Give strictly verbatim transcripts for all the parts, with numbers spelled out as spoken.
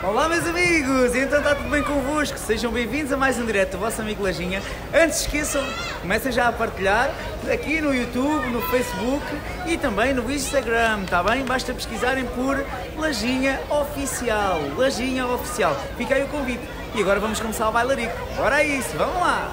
Olá meus amigos, e então está tudo bem convosco? Sejam bem-vindos a mais um direto do vosso amigo Lajinha. Antes esqueçam, comecem já a partilhar aqui no YouTube, no Facebook e também no Instagram, está bem? Basta pesquisarem por Lajinha Oficial, Lajinha Oficial. Fica aí o convite. E agora vamos começar o bailarico. Bora a isso, vamos lá!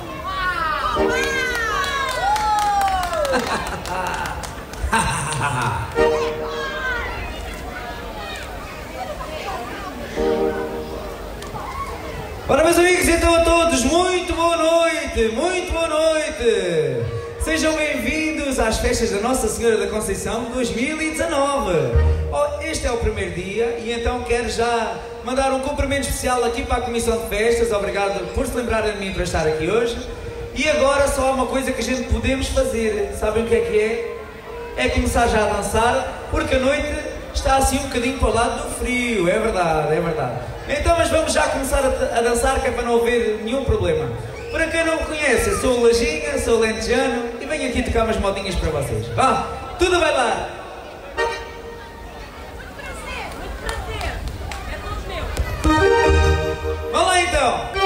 Ora meus amigos, então a todos, muito boa noite, muito boa noite! Sejam bem-vindos às festas da Nossa Senhora da Conceição dois mil e dezanove. Oh, este é o primeiro dia e então quero já mandar um cumprimento especial aqui para a Comissão de Festas. Obrigado por se lembrarem de mim para estar aqui hoje. E agora só há uma coisa que a gente podemos fazer, sabem o que é que é? É começar já a dançar, porque a noite está assim um bocadinho para o lado do frio, é verdade, é verdade. Então, mas vamos já começar a, a dançar, que é para não haver nenhum problema. Para quem não me conhece, eu sou o Lajinha, sou o lentejano e venho aqui tocar umas modinhas para vocês. Vá, tudo vai lá! Vamos lá então!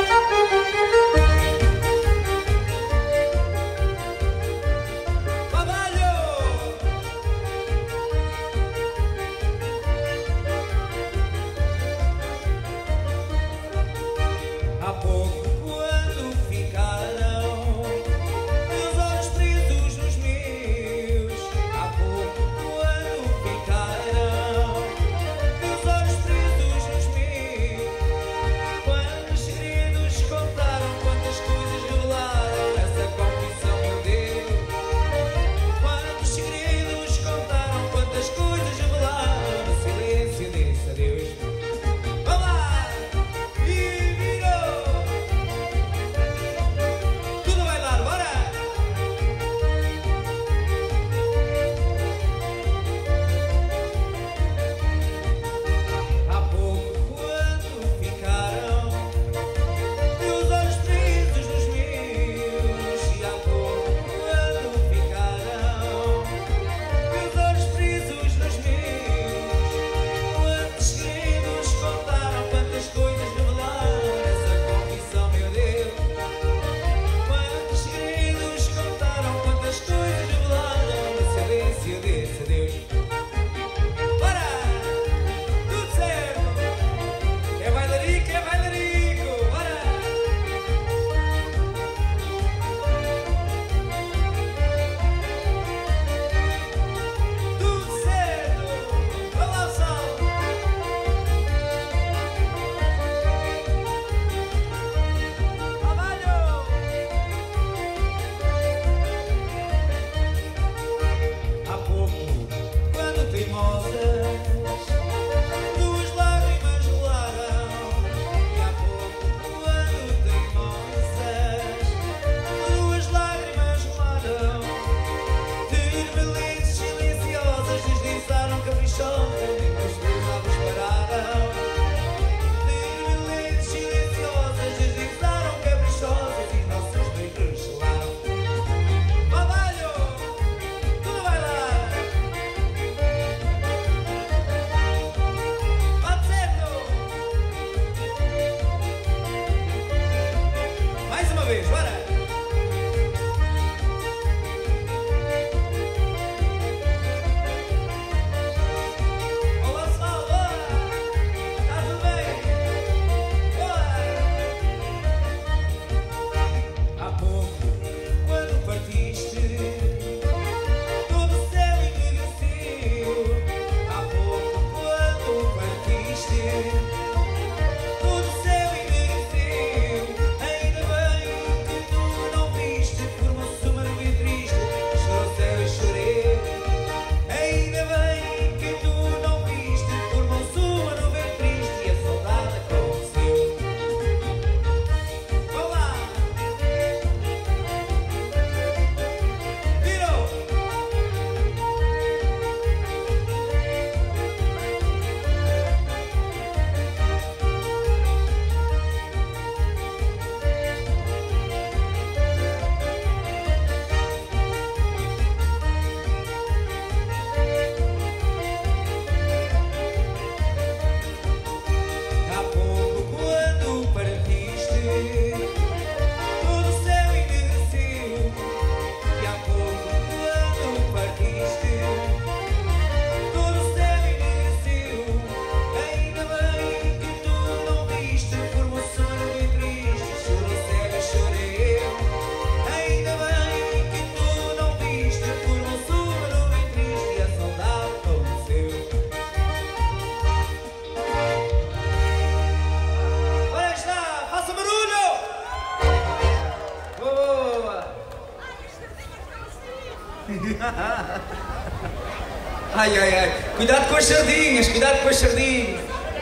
Ai, ai, ai. Cuidado com as sardinhas, cuidado com as sardinhas.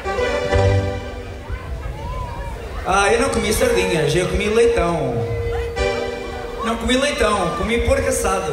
Ah, eu não comi sardinhas, eu comi leitão. Não comi leitão, comi porco assado.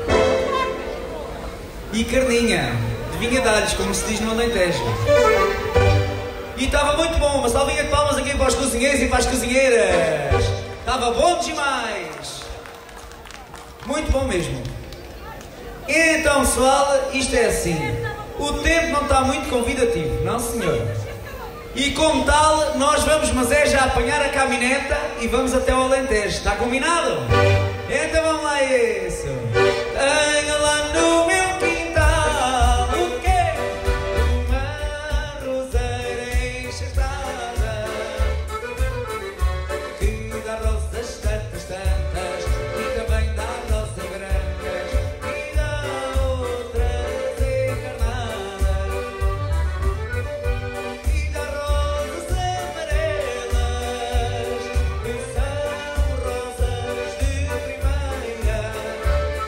E carninha, de vinhadalhos, como se diz no Alentejo. E estava muito bom, uma salvinha de palmas aqui para os cozinheiros e para as cozinheiras. Estava bom demais. Muito bom mesmo. Então, pessoal, isto é assim. O tempo não está muito convidativo, não senhor? E como tal, nós vamos, mas é já apanhar a caminhoneta e vamos até ao Alentejo. Está combinado? Então vamos lá isso. Tenho lá no meu quintal o quê? Uma roseira enxertada que dá rosas tantas, tantas e também dá rosas brancas e dá outras encarnadas e dá rosas amarelas que são rosas de primeira.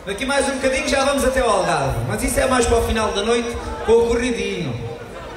Daqui mais um bocadinho já vamos até ao Algarve, mas isso é mais para o final da noite, com o corridinho.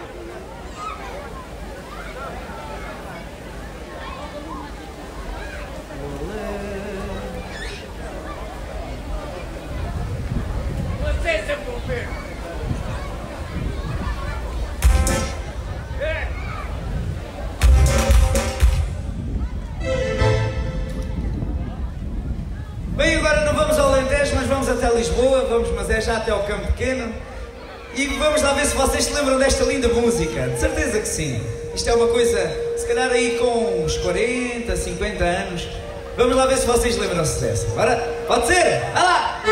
Bem, agora não vamos ao Alentejo, mas vamos até Lisboa, vamos, mas é já até ao Campo Pequeno. E vamos lá ver se vocês se lembram desta linda música. De certeza que sim. Isto é uma coisa, se calhar aí com uns quarenta, cinquenta anos. Vamos lá ver se vocês lembram-se dessa. Bora? Pode ser? Vai lá!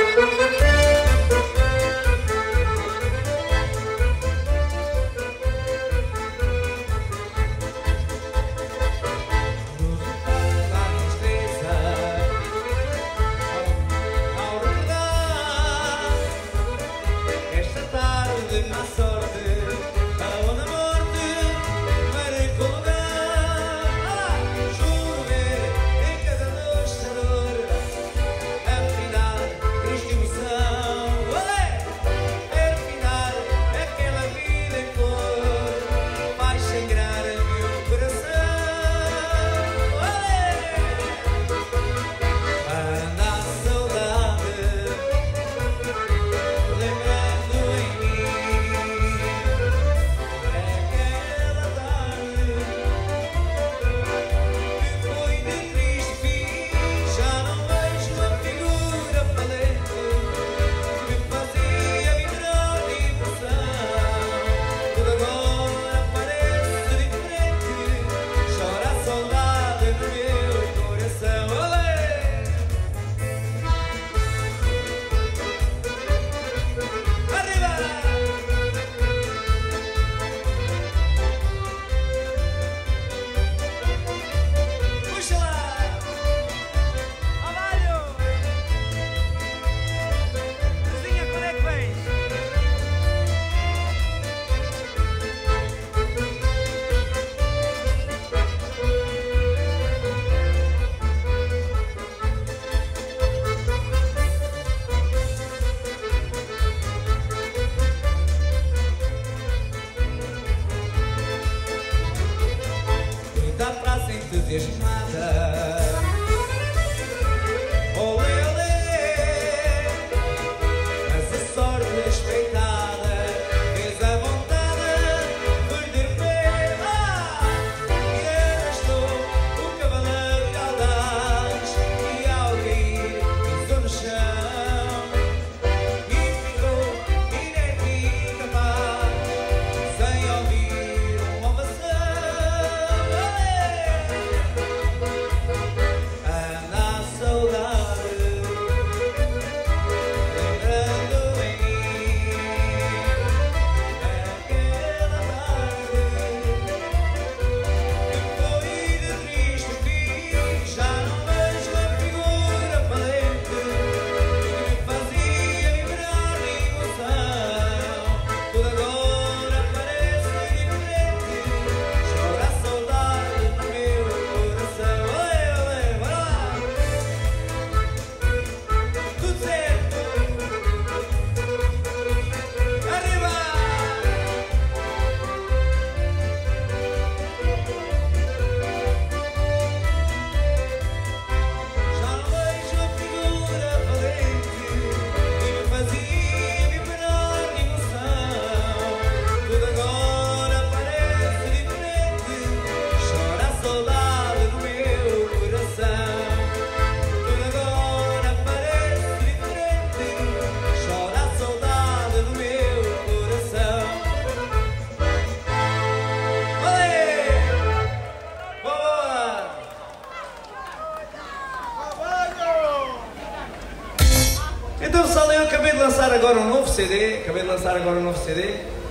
Agora um novo C D, acabei de lançar agora um novo C D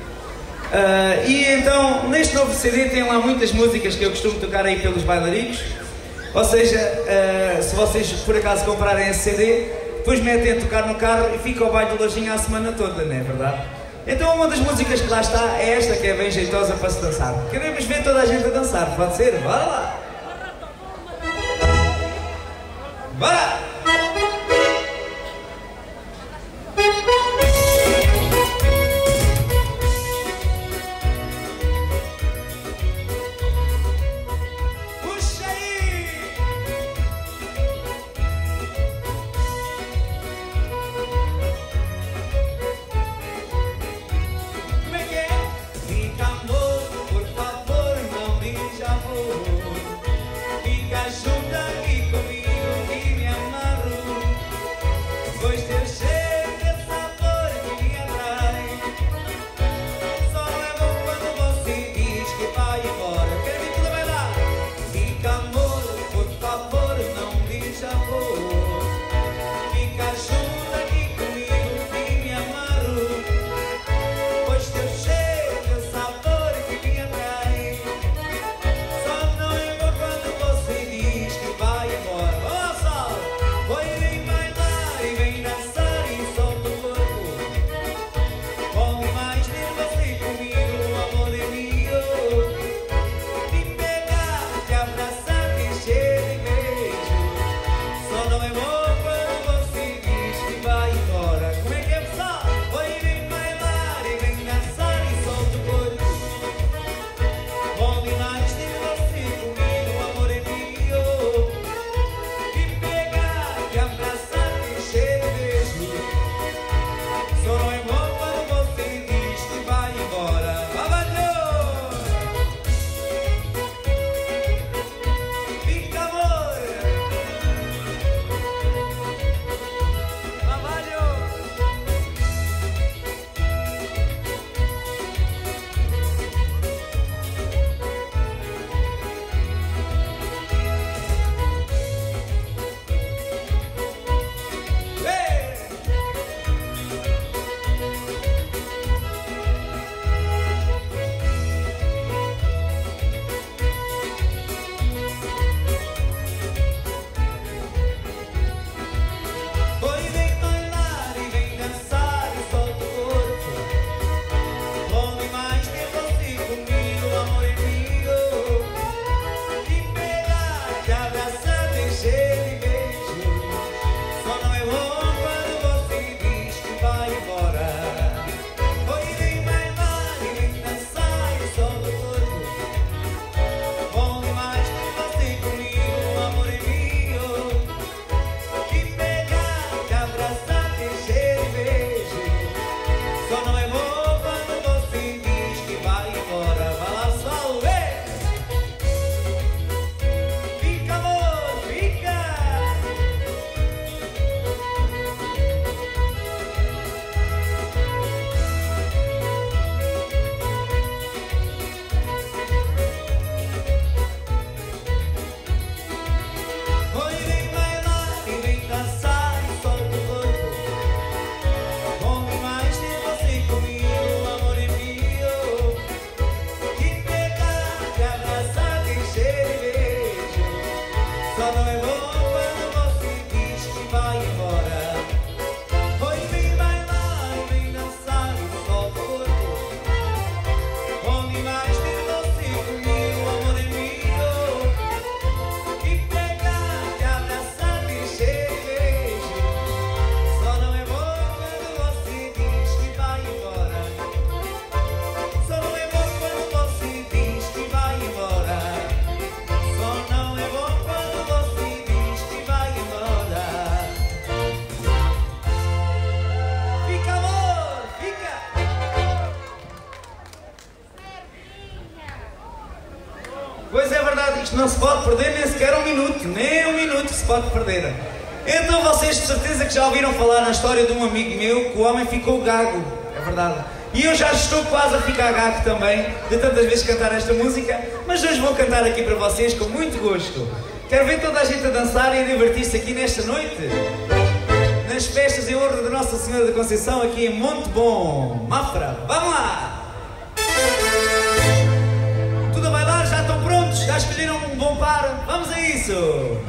uh, e então neste novo C D tem lá muitas músicas que eu costumo tocar aí pelos bailarinos, ou seja, uh, se vocês por acaso comprarem esse C D, depois metem a tocar no carro e fica o baile do Lojinha a semana toda, não é verdade? Então uma das músicas que lá está é esta, que é bem jeitosa para se dançar. Queremos ver toda a gente a dançar, pode ser? Bora lá! Bora! Pois é verdade, isto não se pode perder nem sequer um minuto, nem um minuto se pode perder. Então vocês de certeza que já ouviram falar na história de um amigo meu que o homem ficou gago, é verdade. E eu já estou quase a ficar gago também, de tantas vezes cantar esta música, mas hoje vou cantar aqui para vocês com muito gosto. Quero ver toda a gente a dançar e a divertir-se aqui nesta noite, nas festas em honra de Nossa Senhora da Conceição, aqui em Monte Bom, Mafra. Vamos lá! Tudo a bailar? Já estão prontos? Já escolheram um bom par? Vamos a isso!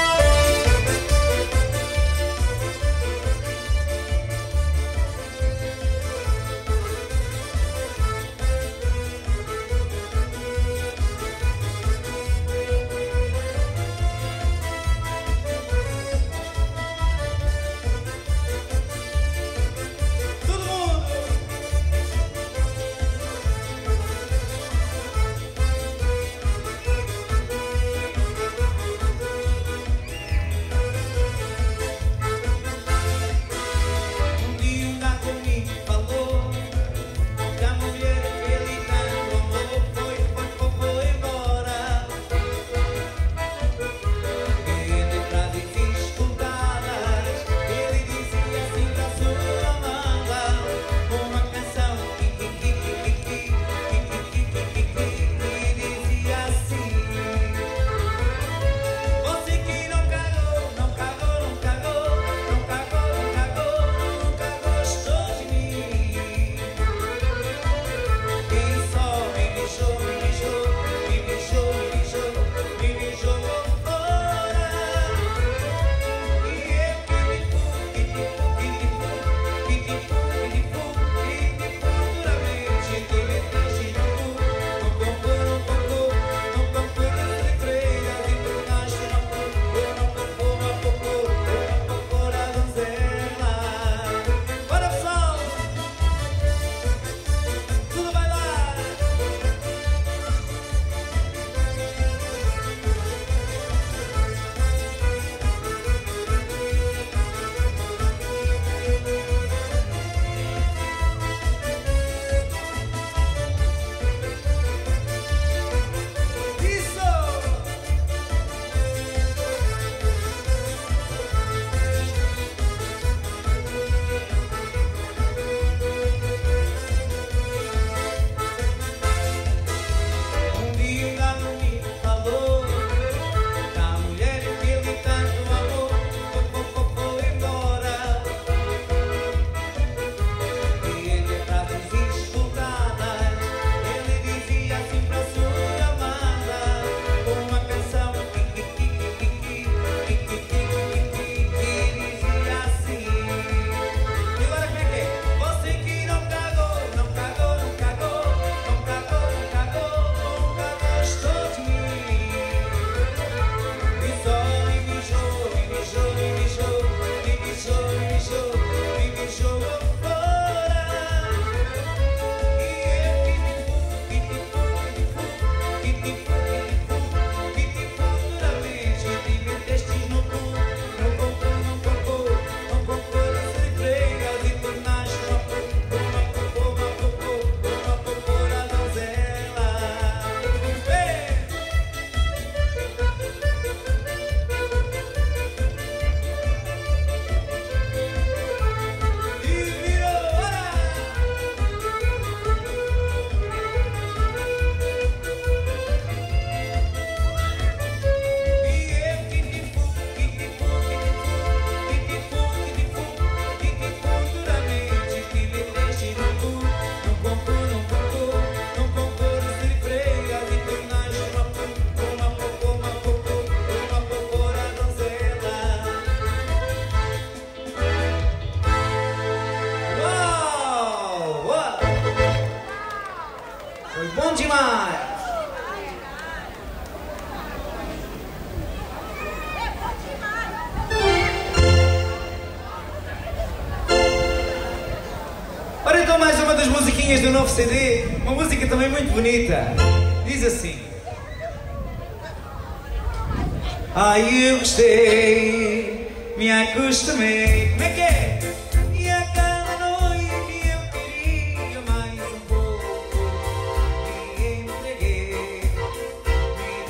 Do novo C D, uma música também muito bonita. Diz assim: ai, eu gostei, me acostumei. Como é que é? E a cada noite eu queria mais um pouco. Me entreguei, me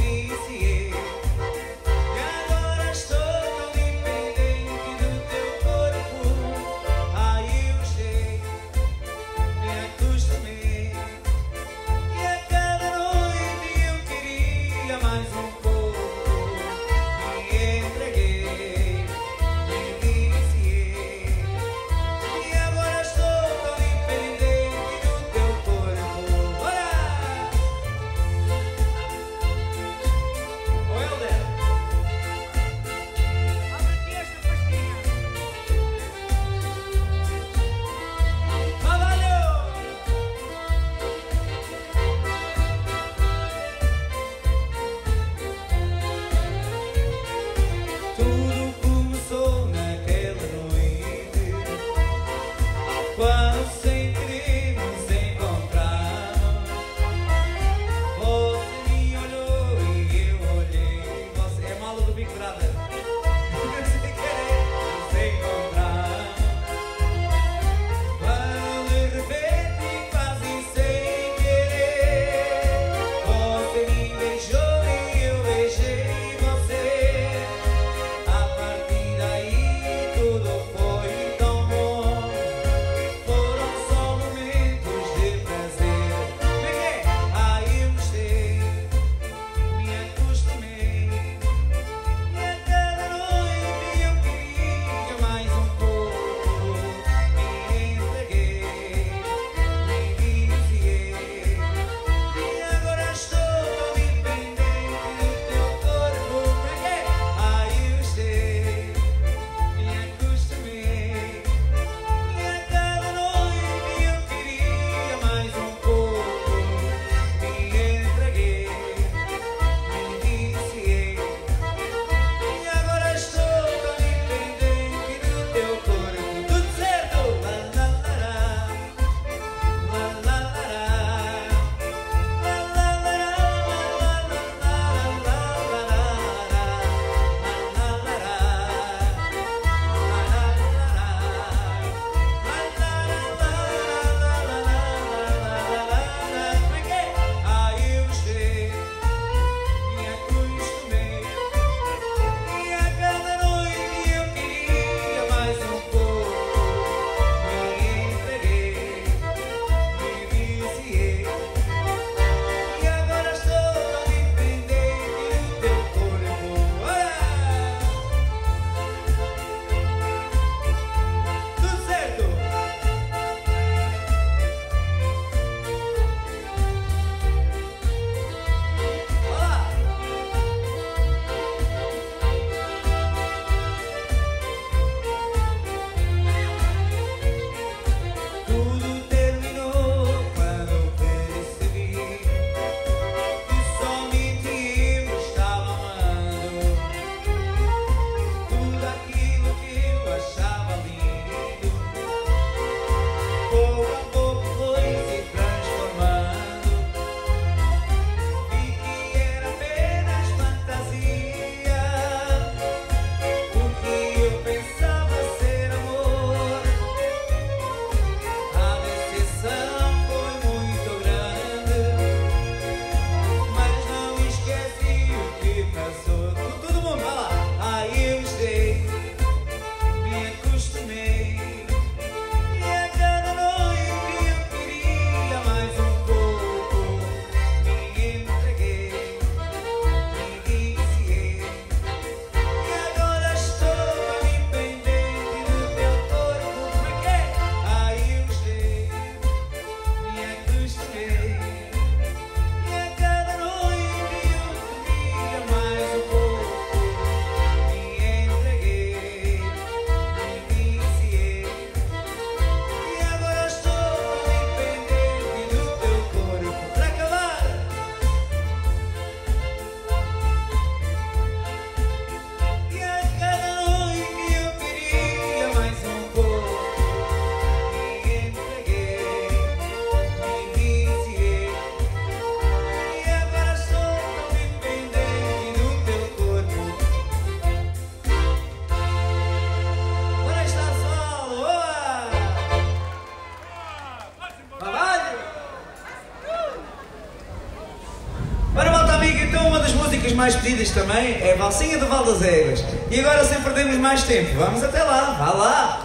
músicas mais pedidas também é a Valsinha do Val das Éguas. E agora, sem perdermos mais tempo, vamos até lá, vá lá!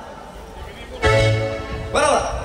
Bora lá!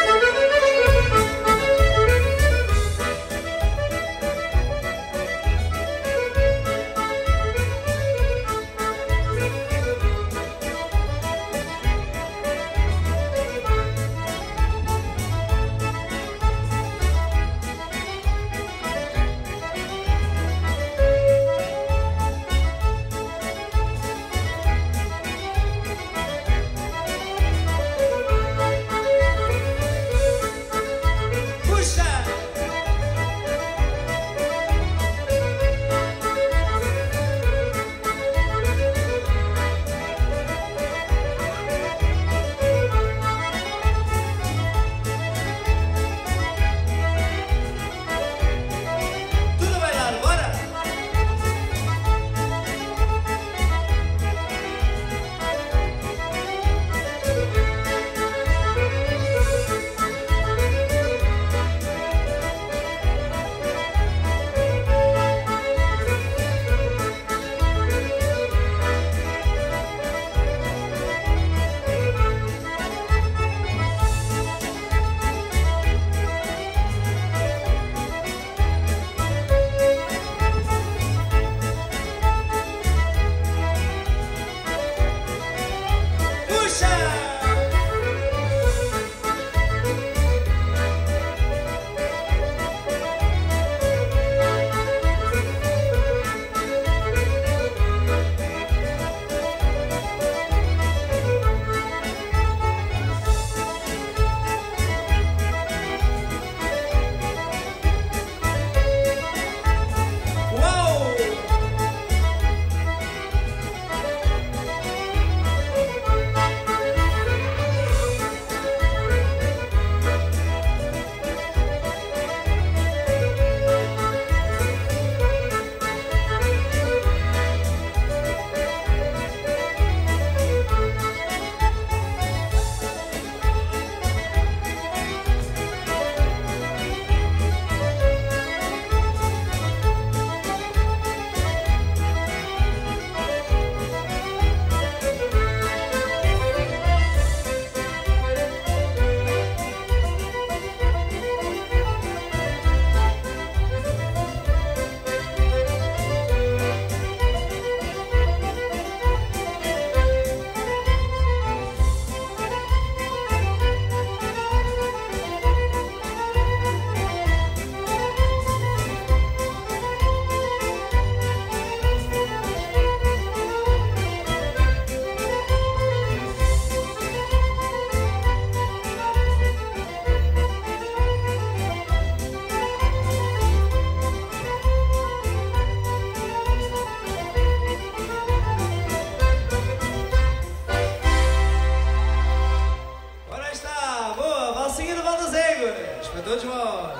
Para todos vós.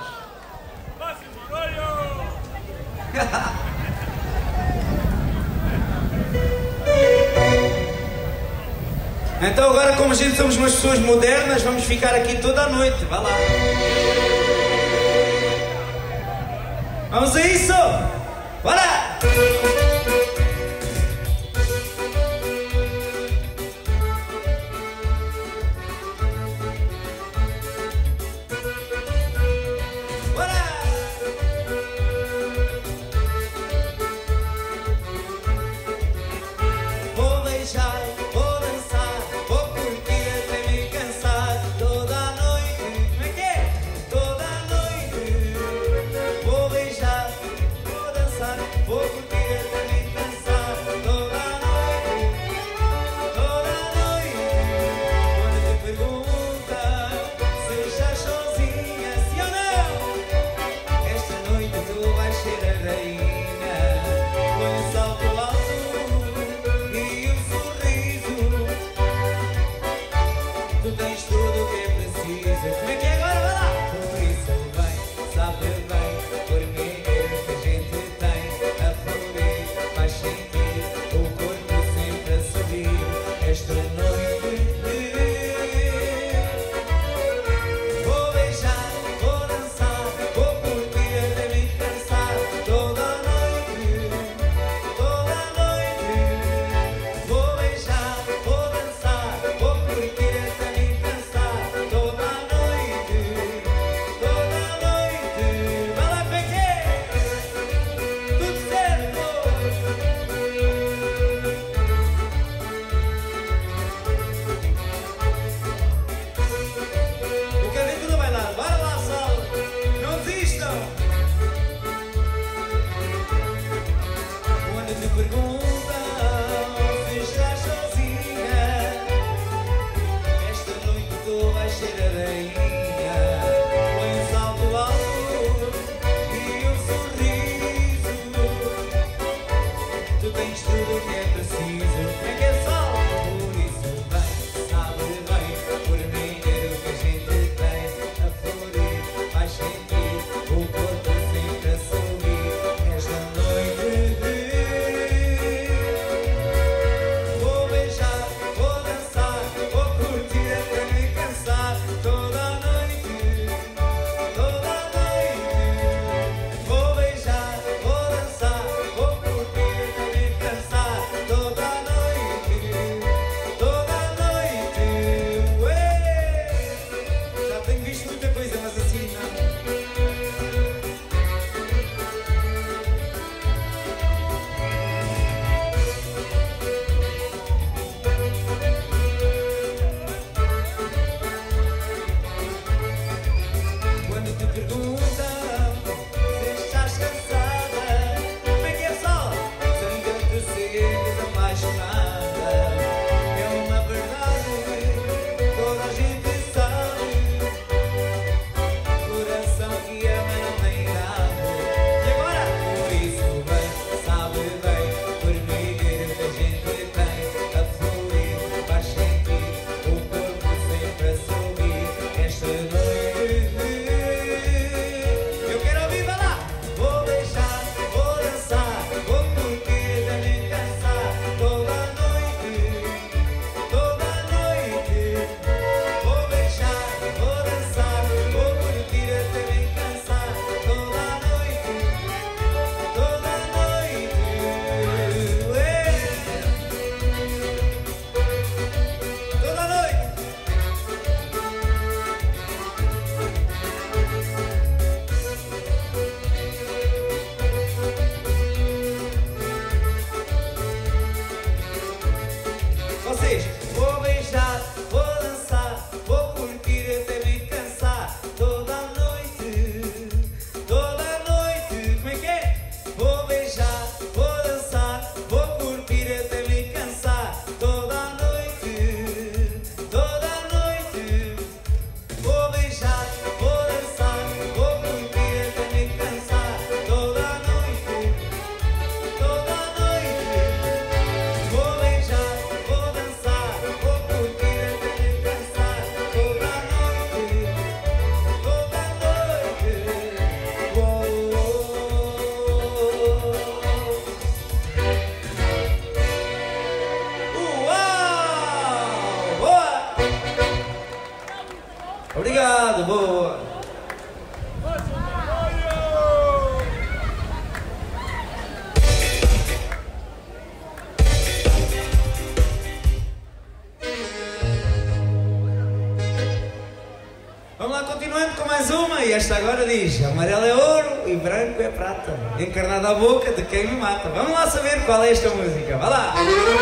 Então agora, como a gente somos umas pessoas modernas, vamos ficar aqui toda a noite. Vá lá. Vamos a isso! Bora! Vou curtir uma, e esta agora diz: amarelo é ouro e branco é prata, encarnado à boca de quem me mata. Vamos lá saber qual é esta música. Vá lá!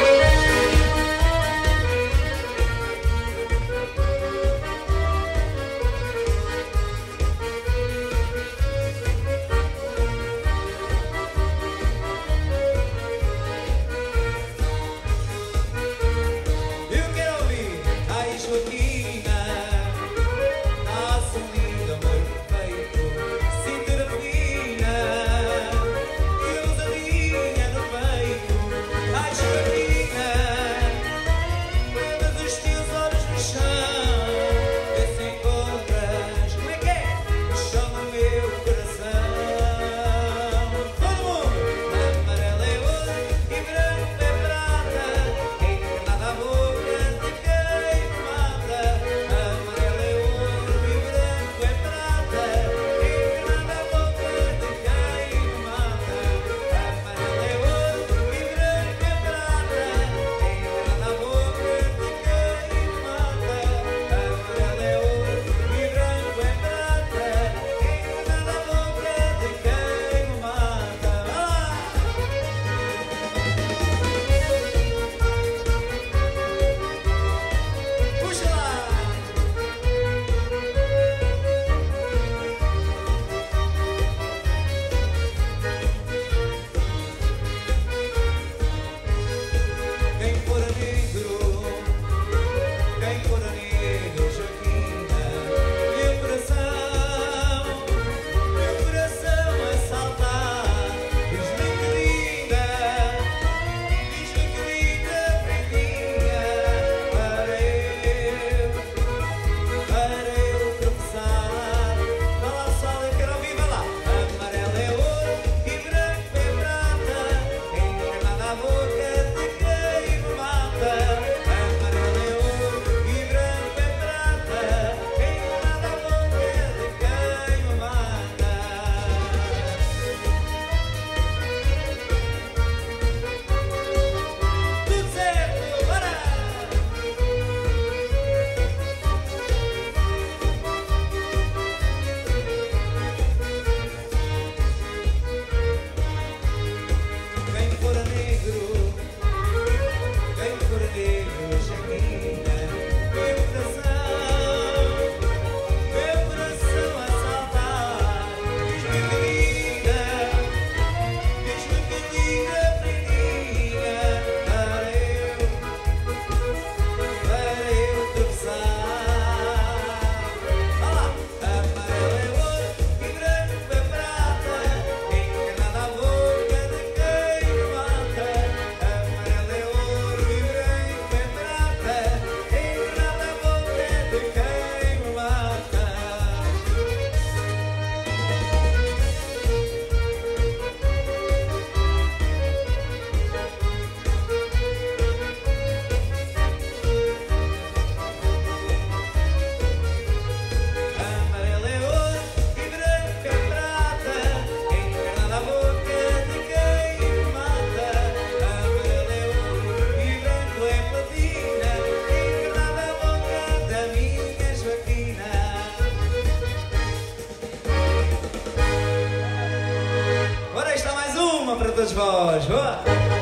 Para todos vós. Boa.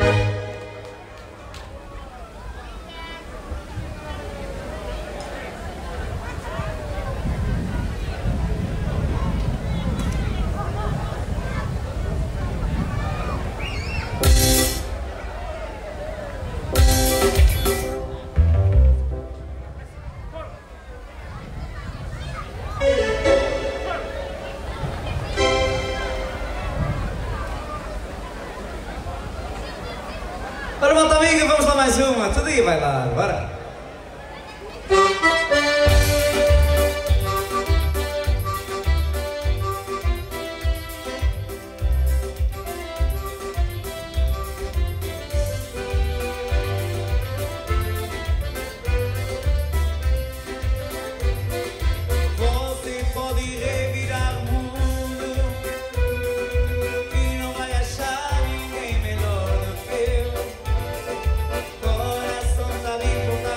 Para malta amiga, vamos lá mais uma. Todo dia vai lá, bora. Você pode revirar o mundo e não vai achar ninguém melhor do que eu. Coração tá limpo,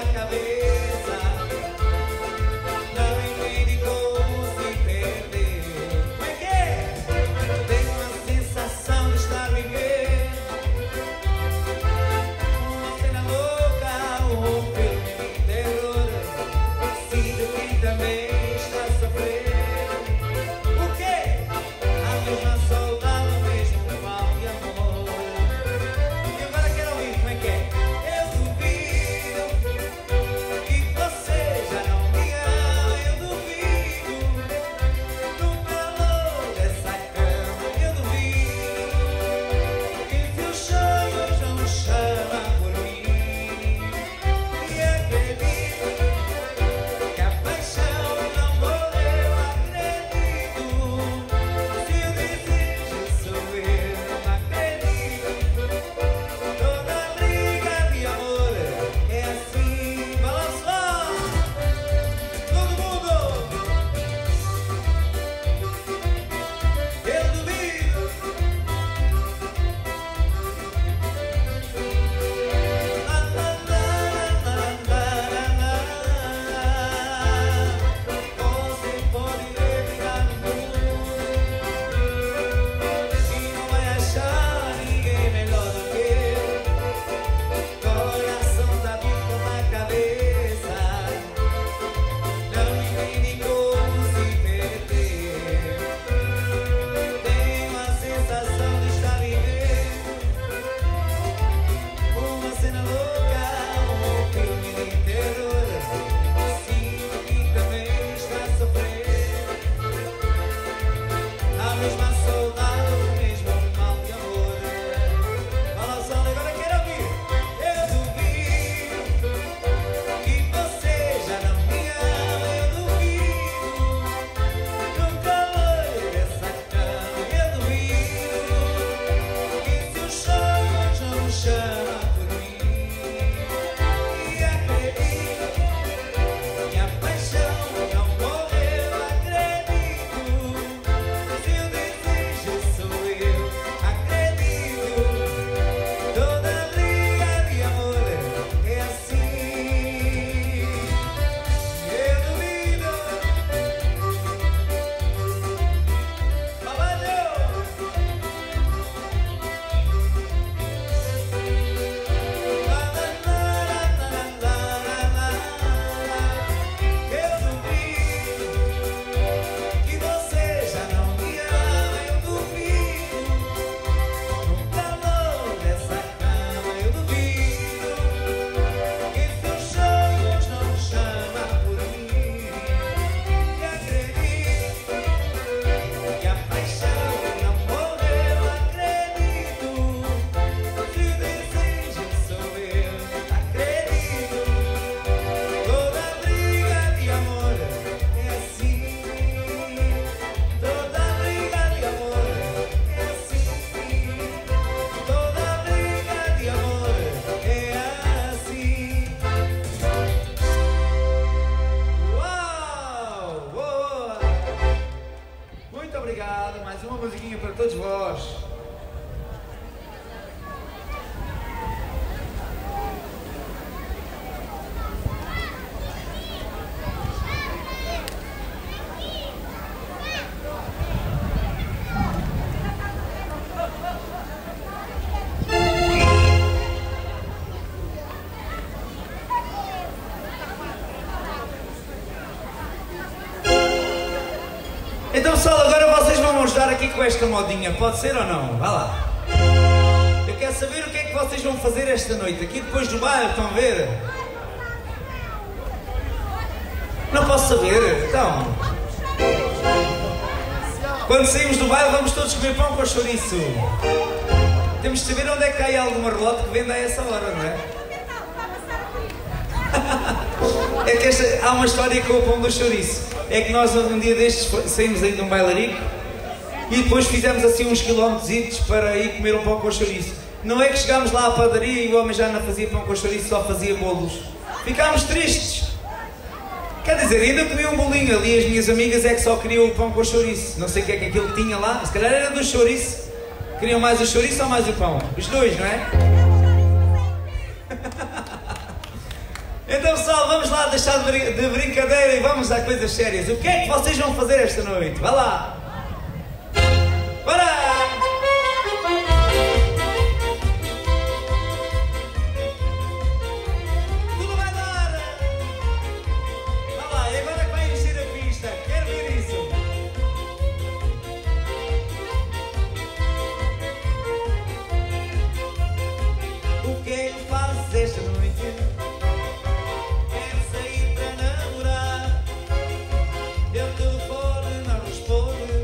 Muito obrigado. Mais uma musiquinha para todos vós. Então, pessoal, agora vocês vão me ajudar aqui com esta modinha, pode ser ou não? Vá lá. Eu quero saber o que é que vocês vão fazer esta noite, aqui depois do baile, estão a ver? Não posso saber, então. Quando saímos do baile vamos todos comer pão com chouriço. Temos de saber onde é que há alguma relote que venda a essa hora, não é? É que esta, há uma história com o pão do chouriço. É que nós um dia destes saímos aí de um bailarico e depois fizemos assim uns quilómetros para ir comer um pão com chouriço. Não é que chegámos lá à padaria e o homem já não fazia pão com chouriço, só fazia bolos. Ficámos tristes. Quer dizer, ainda comi um bolinho ali, as minhas amigas é que só queriam o pão com chouriço. Não sei o que é que aquilo tinha lá, se calhar era do chouriço. Queriam mais o chouriço ou mais o pão? Os dois, não é? Então, pessoal, vamos lá deixar de, brin de brincadeira e vamos a coisas sérias. O que é que vocês vão fazer esta noite? Vá lá! Bora! Tudo vai dar! Vá lá, e agora que vai encher a pista? Quero ver isso! O que é que fazes esta noite? Eu telefone, não responde.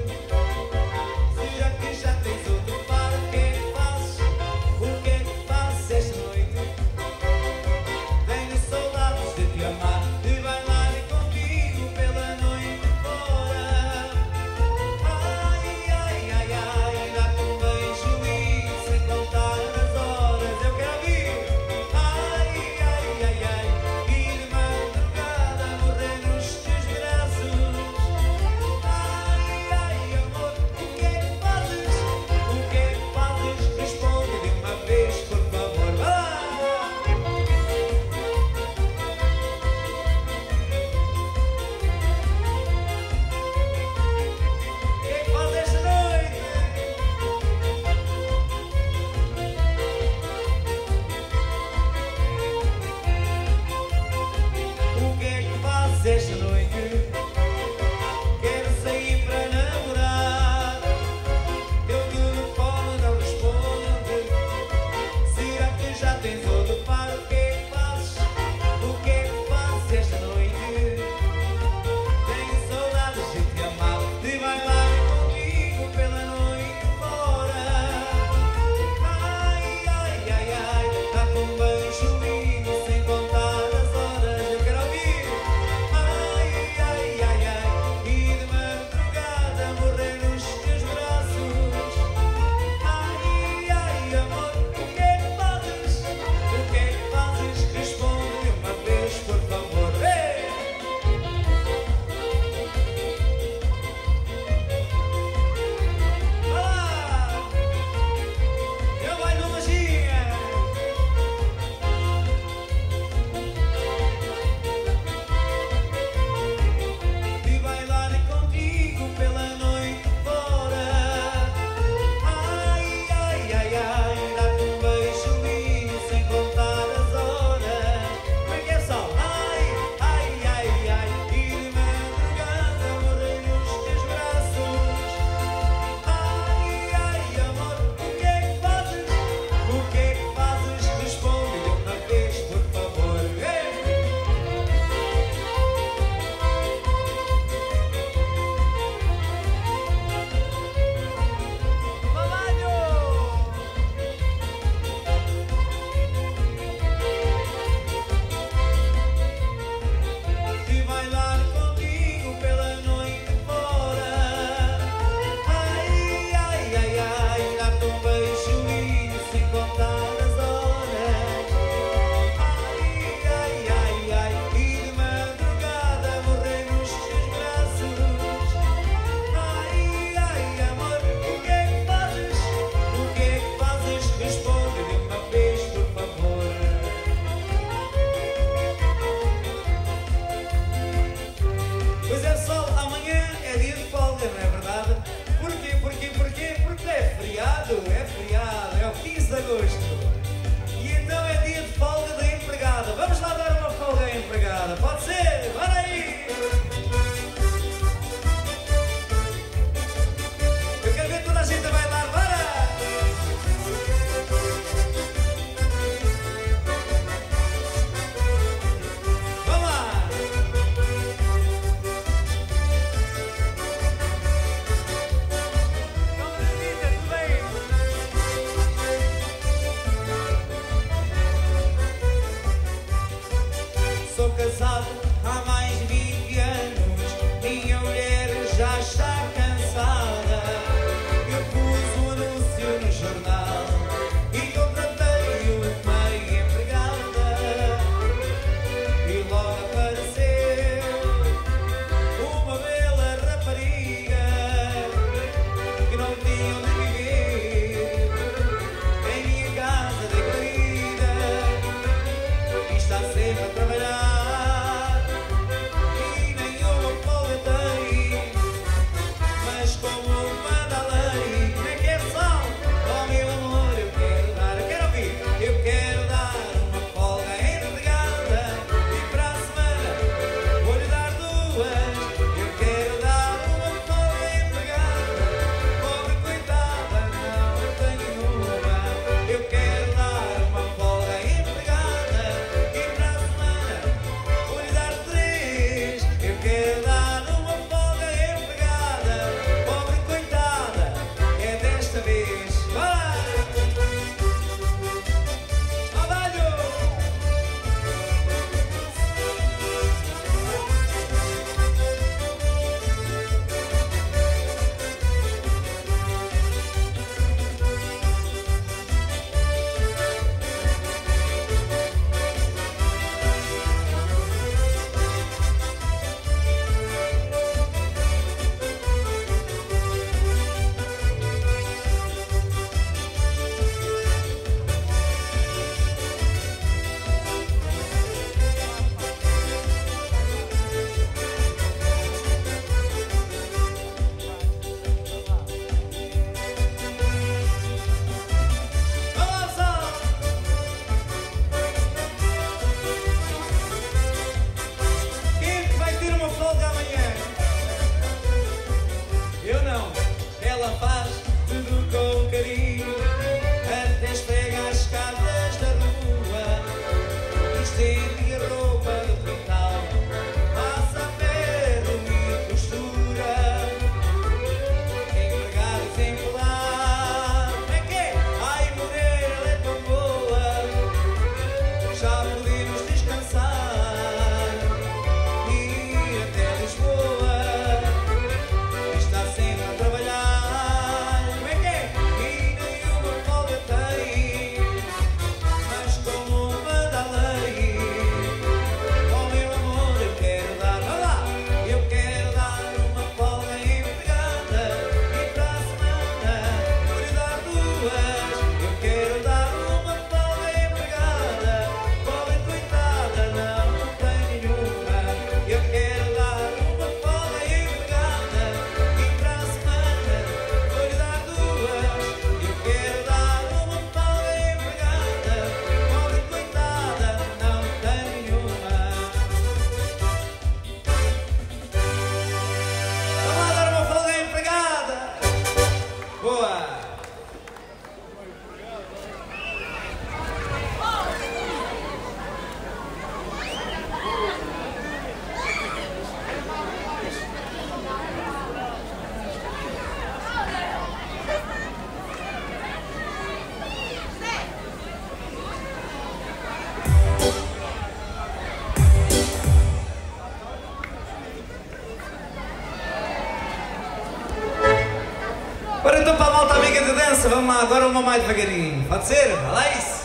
Vamos lá, agora uma mais devagarinho. Pode ser? Vai lá isso.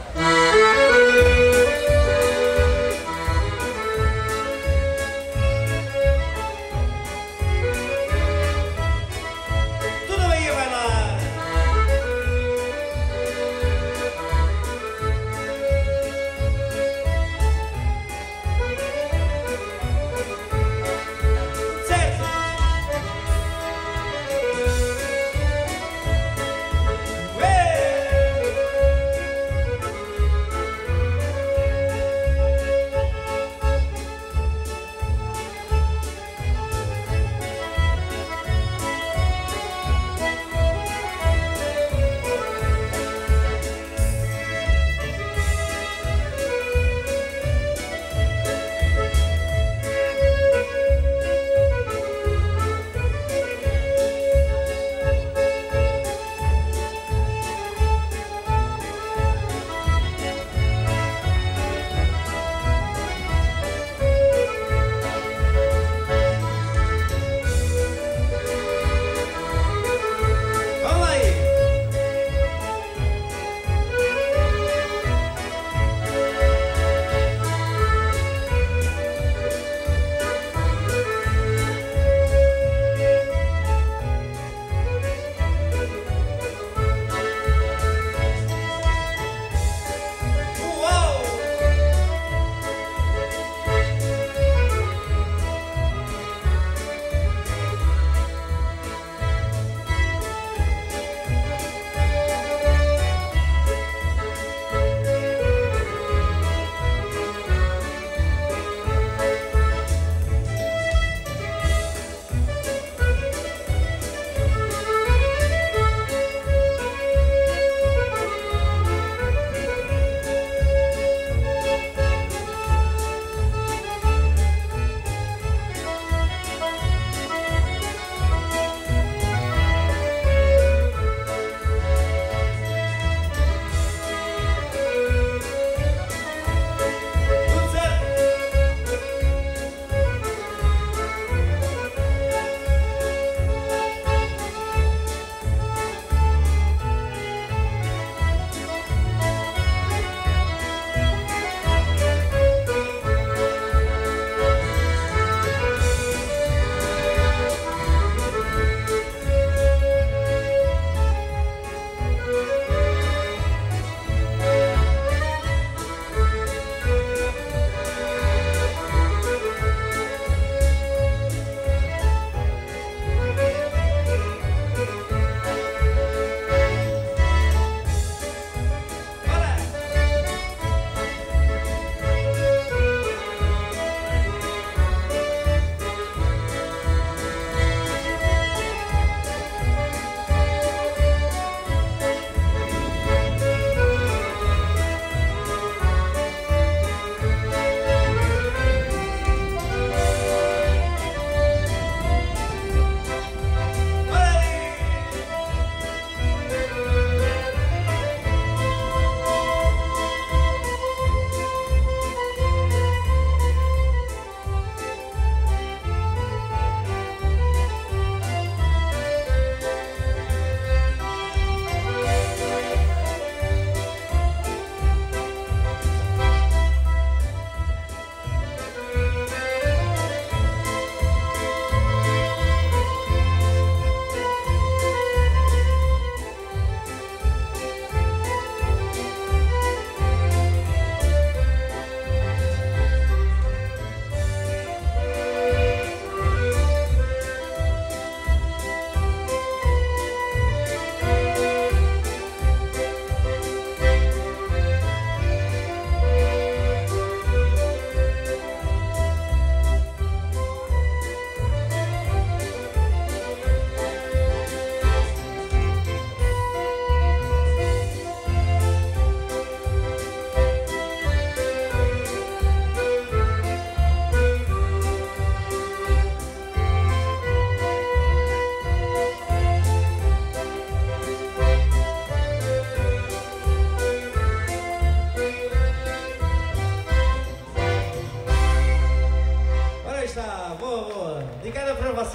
Tudo bem, vai lá. Certo.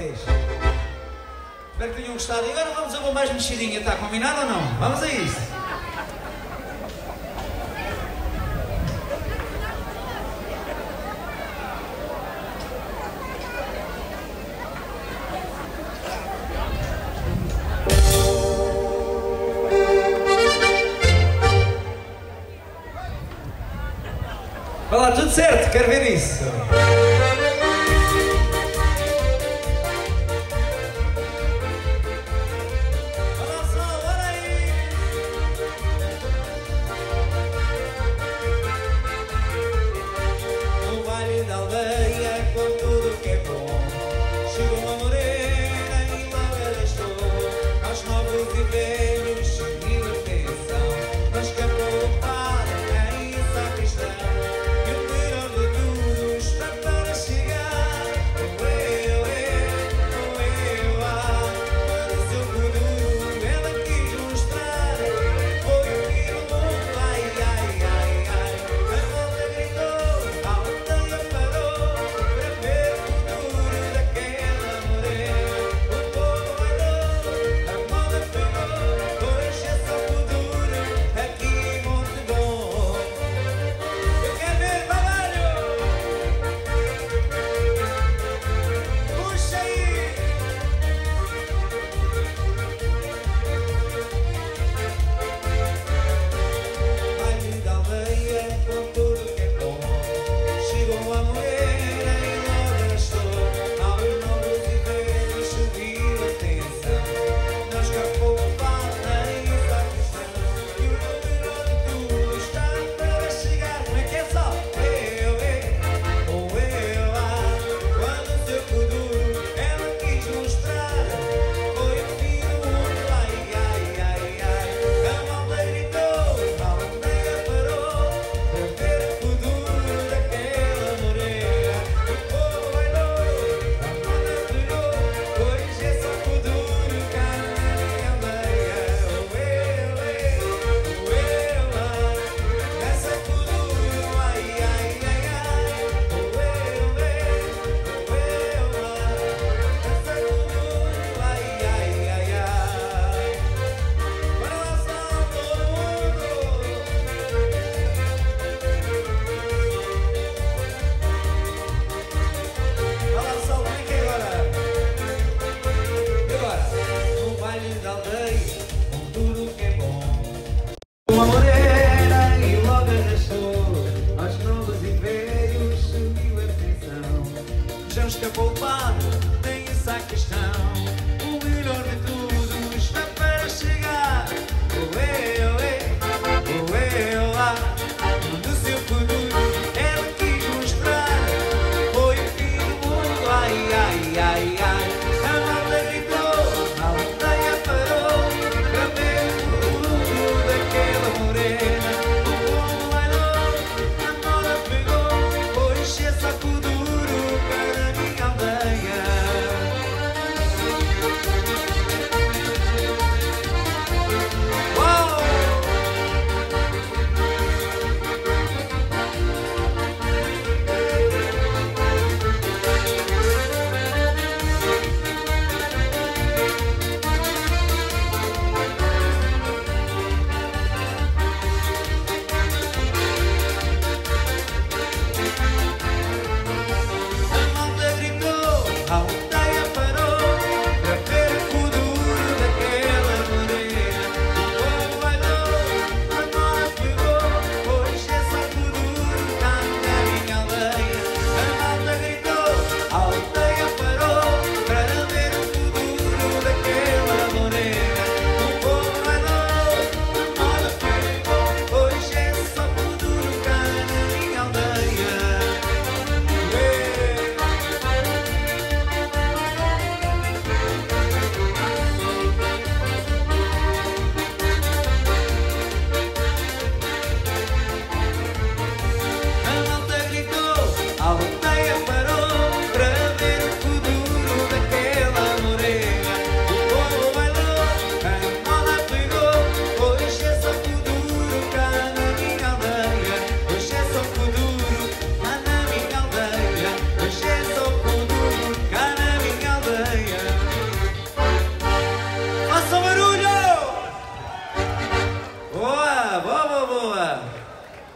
vocês. Espero que tenham gostado. E agora vamos a uma mais mexidinha, está combinado ou não? Vamos a isso. Vai lá, tudo certo, quero ver isso. Stop.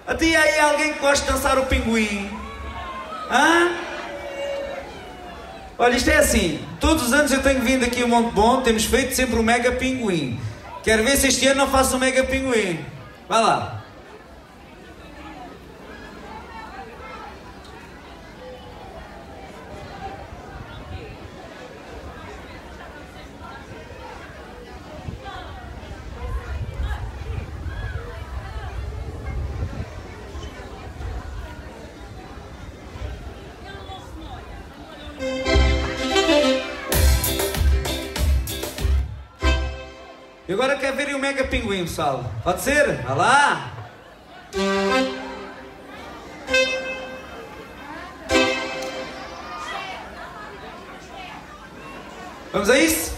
Até aí alguém que gosta de dançar o pinguim? Hã? Olha, isto é assim, todos os anos eu tenho vindo aqui a Monte Bom, temos feito sempre o mega pinguim. Quero ver se este ano não faço o mega pinguim. Vai lá. E agora quer ver o mega pinguim, pessoal? Pode ser? Vai lá! Vamos a isso?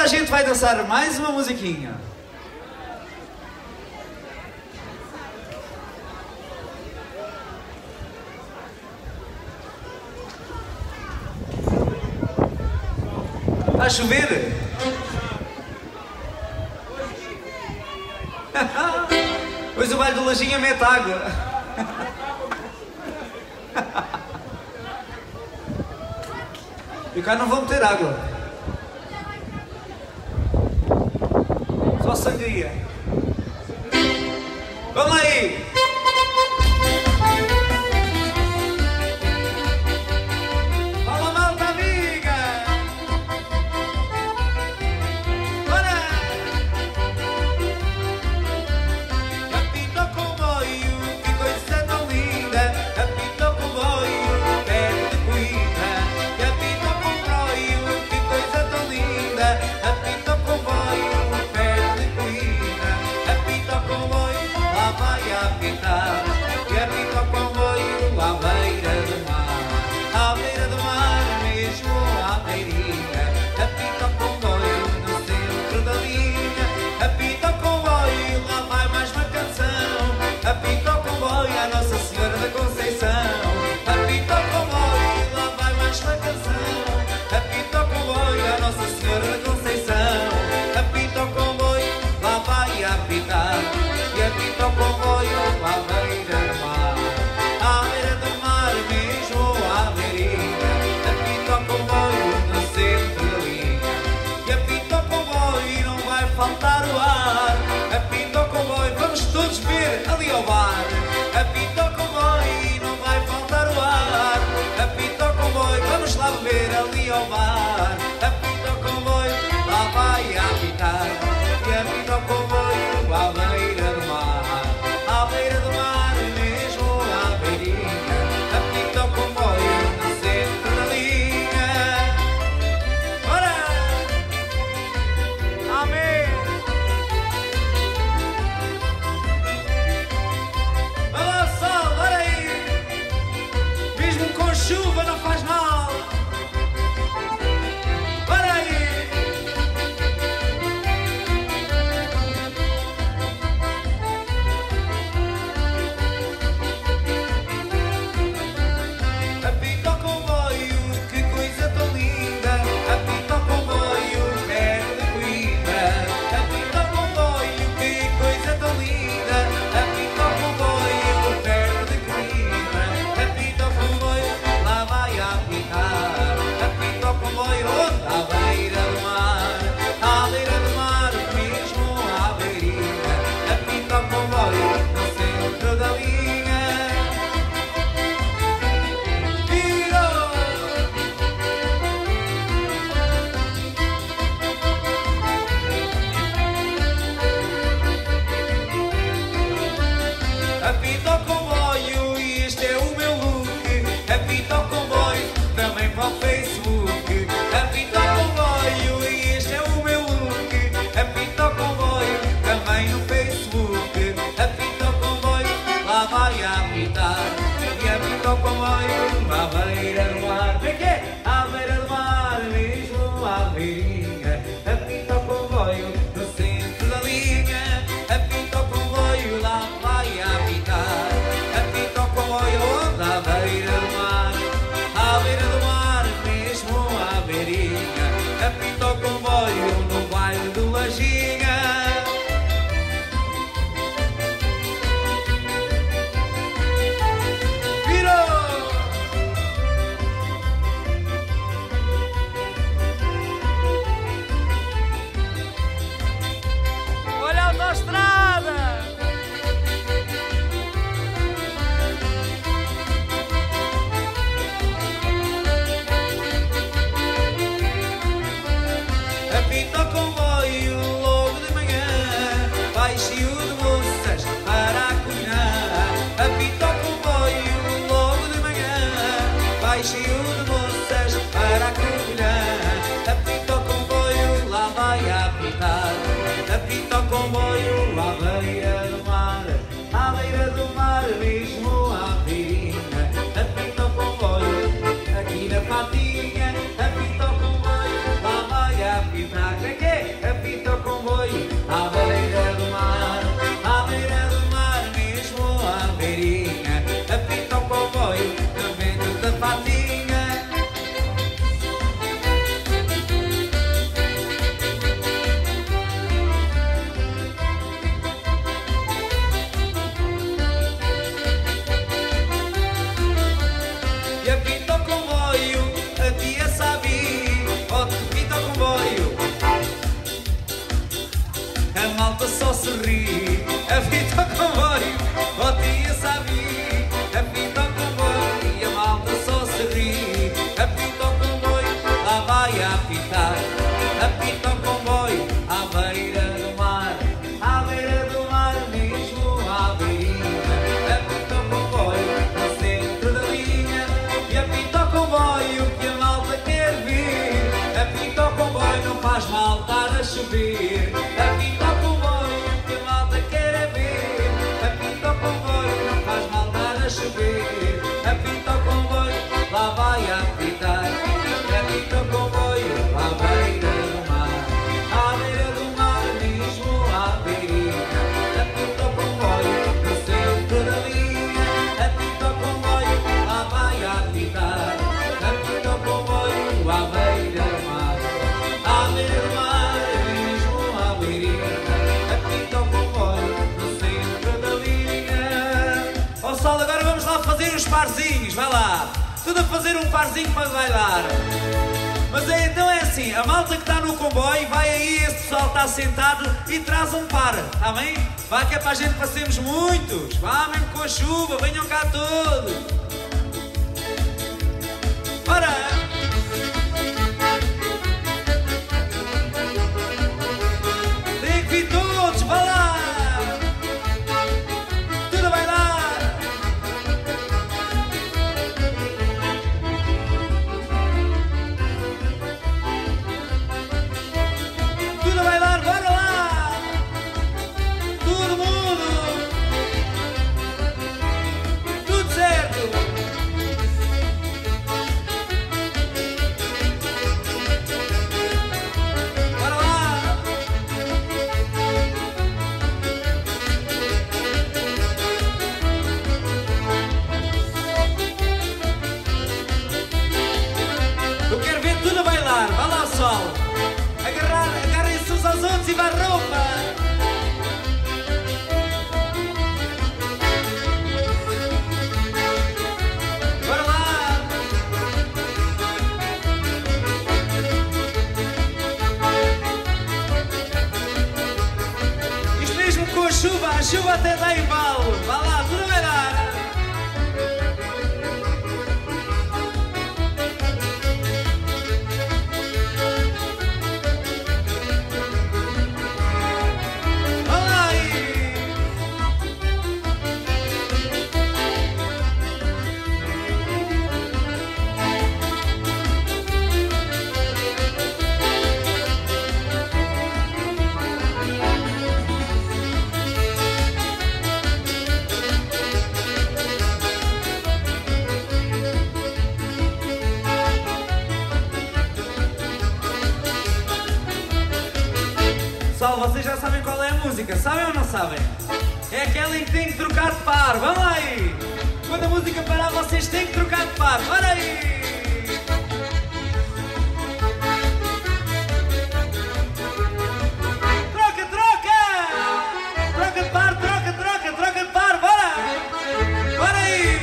gente vai dançar mais uma musiquinha. Está a chover? Pois o baile do Lajinha mete água. E cá não vão meter água. Só sangria. Vamos aí! Fala, malta amiga! Bora! Apita o comboio, que coisa tão linda! Apita o comboio, perto de Coimbra. Apita o comboio, que coisa tão linda! Apita o comboio, perto de Coimbra. Apita o comboio, lá vai apitar. E apita o comboio, à beira do mar. À beira do mar, mesmo à beirinha. Apita o comboio, no centro da linha. Apita o comboio, lá vai mais uma canção. Apita o comboio, a Nossa Senhora da Conceição. Apita o comboio, lá vai mais uma canção. Apita o comboio, a Nossa Senhora da Conceição. Apita o comboio, lá vai apitar. E apita o comboio, à beira do mar. À beira do mar, mesmo à beirinha. Apita o comboio, no centro da linha. E apita o comboio, não vai faltar o ar. Apita o comboio, vamos todos ver ali ao bar. Apita o comboio, não vai faltar o ar. Apita o comboio, vamos lá beber ali ao bar. Apita o comboio, lá vai apitar. E apita o comboio, à beira do mar. À beira do mar, mesmo à beirinha. Apita o comboio, no centro da linha. Bora! Amém! Olha só, olha aí! Mesmo com chuva não faz mal! Olha aí! Apita o comboio, que coisa tão linda. Apita o comboio, perto de Coimbra. Apita o comboio, que coisa tão linda. Apita o comboio, perto de Coimbra. Apita o comboio, lá vai apitar. Apita o comboio, à beira do mar. À beira do mar, mesmo à beirinha. Apita o comboio, no centro da linha. Virou! Apita o comboio e este é o meu look. Apita o comboio, também para o Facebook. Apita o comboio e este é o meu look. Apita o comboio, também no Facebook. Apita o comboio, lá vai apitar. E apita o comboio, à beira do mar. Vem que à beira do mar, mesmo à beirinha. Apita o comboio, no centro da linha. Apita o comboio, lá vai apitar. Apita o comboio, à beira do mar. À beira do mar, mesmo à beirinha. Apita o comboio, no baile do Lajinha. Virou! Olha a autoestrada! Apita o comboio logo de manhã, vai cheio de moças para acolher. Apita o comboio logo de manhã, vai cheio de moças para acolher. Apita o comboio, lá vai apitar. Apita o comboio, à beira do mar. À beira do mar, mesmo à beirinha. Apita o comboio, aqui na patinha. Apita o comboio, lá vai apitar. Vem que a malta só se ri. Apita o comboio, ó tia Sabi, apita o comboio e a malta só se ri. Apita o comboio, lá vai a apitar. Apita o comboio à beira do mar, à beira do mar mesmo à beirinha. Apita o comboio no centro da linha e apita o comboio que a malta quer vir. Apita o comboio, não faz mal estar a chover. Apita o comboio que a malta quer é ver. Apita o comboio, não faz mal estar a chover. Apita o comboio, lá vai a apitar. Apita o comboio à beira do mar, à beira do mar mesmo à beirinha. Apita o comboio no centro da linha. Apita o comboio, lá vai a apitar. Apita o comboio à beira do mar, à beira do mar mesmo à beirinha. Apita o comboio no centro da linha. Ó Sol, agora vamos lá fazer os parzinhos, vai lá. Tudo a fazer um parzinho para bailar. Mas é, então é assim, a malta que está no comboio, vai aí, esse pessoal está sentado e traz um par, está bem? Vá que é para a gente passemos muitos. Vá mesmo com a chuva, venham cá todos. Ora! Tem que vir todos, vá lá! Tudo a bailar! Tudo a bailar, bora lá! Todo mundo! Tudo certo! Bora lá! Eu quero ver tudo a bailar, vai lá, Sol! Agarrar, agarrem-se uns aos outros e vai roupa! Bora lá! Isto mesmo com a chuva, a chuva até dá embalo! Vai lá, tudo a bailar! Vai lá aí! Pessoal, vocês já sabem qual é a música, sabem ou não sabem? É aquela em que tem que trocar de par, vamos lá aí! Quando a música parar, vocês têm que trocar de par, bora aí! Troca, troca! Troca de par, troca, troca, troca de par, bora! Bora aí!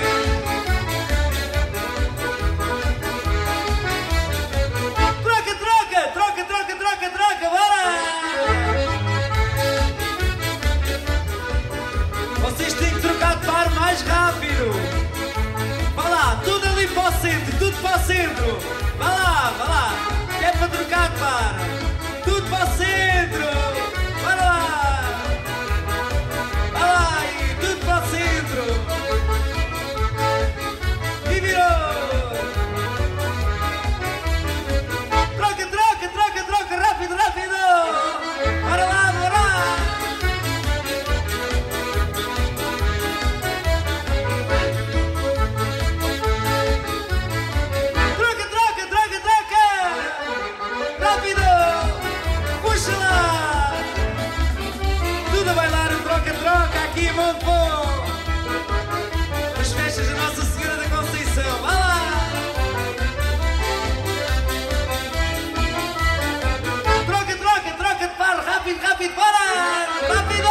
Troca, troca, troca, troca, troca, troca, bora! Vocês têm que trocar de par mais rápido! Vai lá, tudo ali para o centro, tudo para o centro! Vai lá, vai lá! Que é para trocar de par! Tudo para o centro! Vai lá! Vai lá aí, tudo para o centro! E virou! Troca, troca, troca, troca, rápido, rápido! Bora lá, bora lá! Troca, troca, troca, troca! Rápido! Puxa lá! Tudo a bailar o troca-troca aqui em Montebon! As festas da Nossa Senhora da Conceição! Vai lá! Troca, troca, troca de par! Rápido, rápido! Bora! Rápido!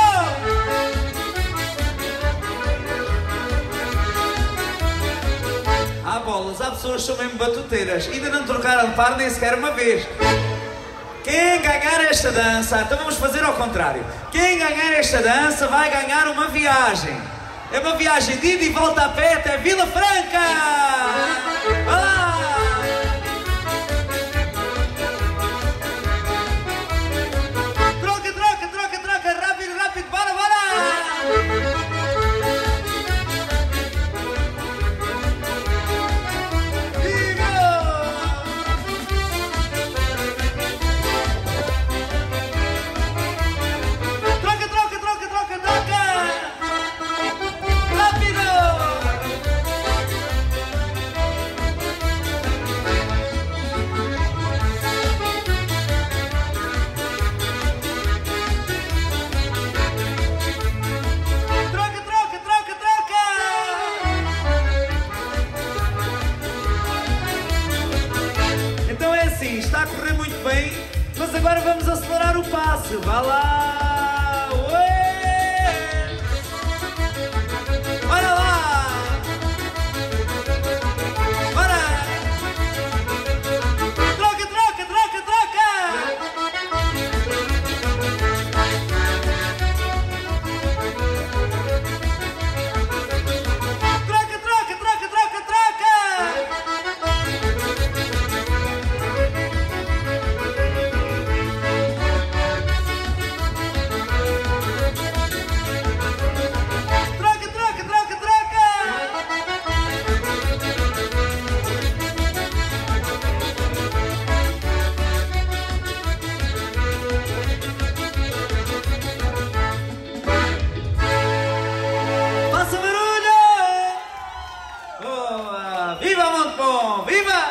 Há bolas, há pessoas que são mesmo batuteiras. Ainda não trocaram de par nem sequer uma vez. Quem ganhar esta dança, então vamos fazer ao contrário. Quem ganhar esta dança vai ganhar uma viagem. É uma viagem de ida e volta a pé até Vila Franca. Vai lá! Troca, troca, troca, troca, rápido, rápido, bora, bora! Está a correr muito bem, mas agora vamos acelerar o passo. Vá lá! Ué! Olha lá! Bora! Troca, troca, troca, troca! Troca, troca, troca, troca, troca! Viva Montbom! Viva!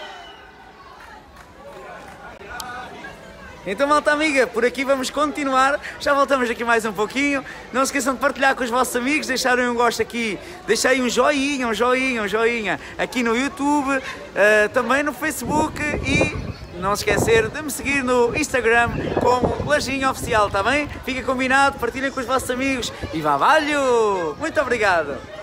Então, malta amiga, por aqui vamos continuar. Já voltamos aqui mais um pouquinho. Não se esqueçam de partilhar com os vossos amigos, deixarem um gosto aqui, deixei um joinha, um joinha, um joinha aqui no YouTube, uh, também no Facebook e não se esquecer de me seguir no Instagram como Lajinha Oficial, tá bem? Fica combinado, partilhem com os vossos amigos e vá valho! Muito obrigado!